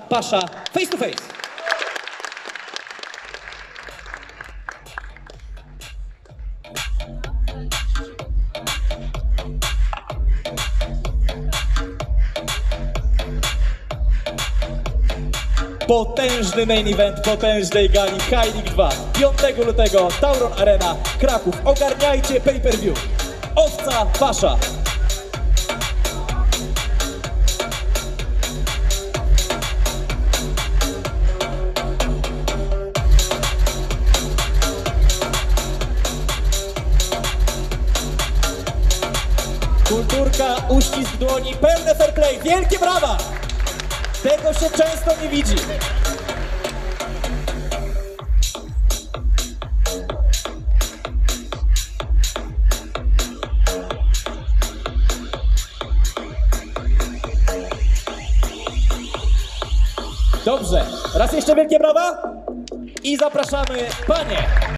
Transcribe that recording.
Pasza, face to face. Potężny main event potężnej gali High League 2. 5 lutego Tauron Arena, Kraków. Ogarniajcie pay-per-view. Owca, Pasza. Kulturka, uścisk dłoni, pełne fair play, wielkie brawa! Tego się często nie widzi. Dobrze, raz jeszcze wielkie brawa i zapraszamy panie.